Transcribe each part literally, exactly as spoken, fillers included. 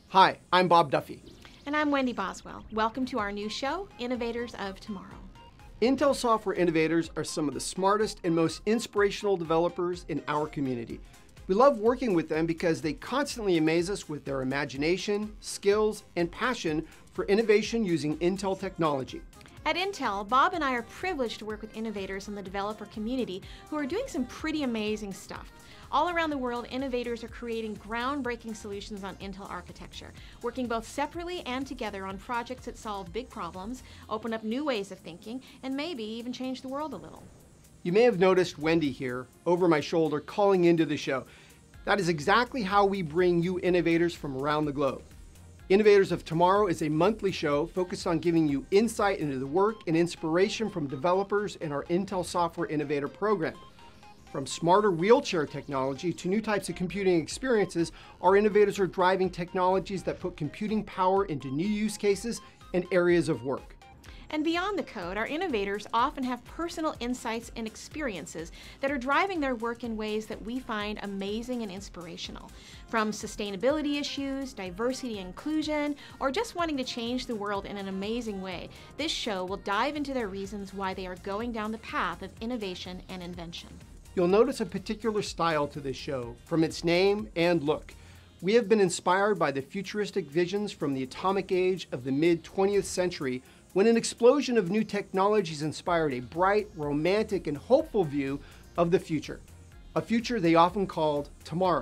Hi, I'm Bob Duffy. And I'm Wendy Boswell. Welcome to our new show, Innovators of Tomorrow. Intel Software Innovators are some of the smartest and most inspirational developers in our community. We love working with them because they constantly amaze us with their imagination, skills, and passion for innovation using Intel technology. At Intel, Bob and I are privileged to work with innovators in the developer community who are doing some pretty amazing stuff. All around the world, innovators are creating groundbreaking solutions on Intel architecture, working both separately and together on projects that solve big problems, open up new ways of thinking, and maybe even change the world a little. You may have noticed Wendy here, over my shoulder, calling into the show. That is exactly how we bring you innovators from around the globe. Innovators of Tomorrow is a monthly show focused on giving you insight into the work and inspiration from developers in our Intel Software Innovator Program. From smarter wheelchair technology to new types of computing experiences, our innovators are driving technologies that put computing power into new use cases and areas of work. And beyond the code, our innovators often have personal insights and experiences that are driving their work in ways that we find amazing and inspirational. From sustainability issues, diversity and inclusion, or just wanting to change the world in an amazing way, this show will dive into their reasons why they are going down the path of innovation and invention. You'll notice a particular style to this show, from its name and look. We have been inspired by the futuristic visions from the atomic age of the mid twentieth century, when an explosion of new technologies inspired a bright, romantic, and hopeful view of the future, a future they often called tomorrow.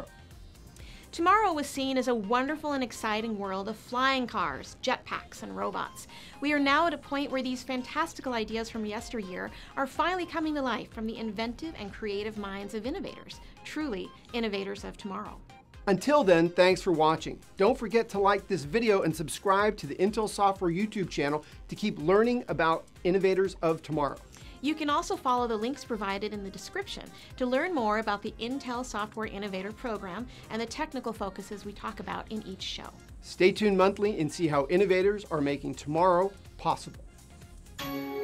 Tomorrow was seen as a wonderful and exciting world of flying cars, jetpacks, and robots. We are now at a point where these fantastical ideas from yesteryear are finally coming to life from the inventive and creative minds of innovators, truly innovators of tomorrow. Until then, thanks for watching. Don't forget to like this video and subscribe to the Intel Software YouTube channel to keep learning about Innovators of Tomorrow. You can also follow the links provided in the description to learn more about the Intel Software Innovator Program and the technical focuses we talk about in each show. Stay tuned monthly and see how innovators are making tomorrow possible.